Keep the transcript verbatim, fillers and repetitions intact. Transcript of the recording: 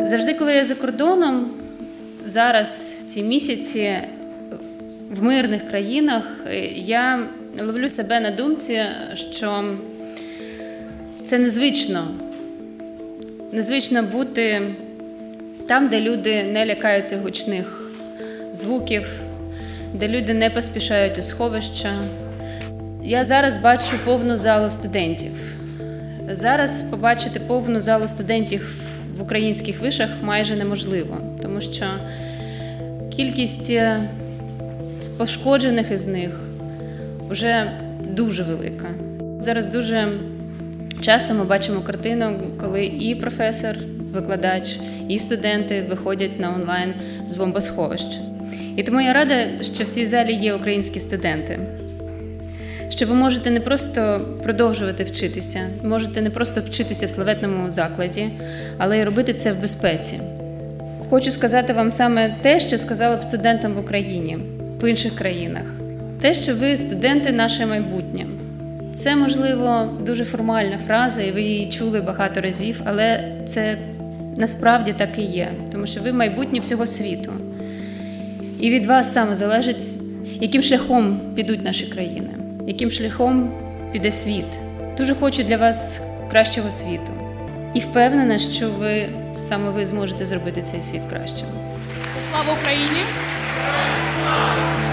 Завжди, коли я за кордоном, зараз, в ці місяці, в мирних країнах, я ловлю себе на думці, що це незвично. Незвично бути там, де люди не лякаються гучних звуків, де люди не поспішають у сховища. Я зараз бачу повну залу студентів. Зараз побачити повну залу студентів в українських вишах майже неможливо, тому що кількість пошкоджених із них вже дуже велика. Зараз дуже часто ми бачимо картину, коли і професор, викладач, і студенти виходять на онлайн з бомбосховища. І тому я рада, що в цій залі є українські студенти. Що ви можете не просто продовжувати вчитися, можете не просто вчитися в славетному закладі, але й робити це в безпеці. Хочу сказати вам саме те, що сказала б студентам в Україні, в інших країнах. Те, що ви студенти – наше майбутнє. Це, можливо, дуже формальна фраза, і ви її чули багато разів, але це насправді так і є, тому що ви майбутнє всього світу. І від вас саме залежить, яким шляхом підуть наші країни, яким шляхом піде світ. Дуже хочу для вас кращого світу. І впевнена, що ви, саме ви зможете зробити цей світ кращим. Слава Україні!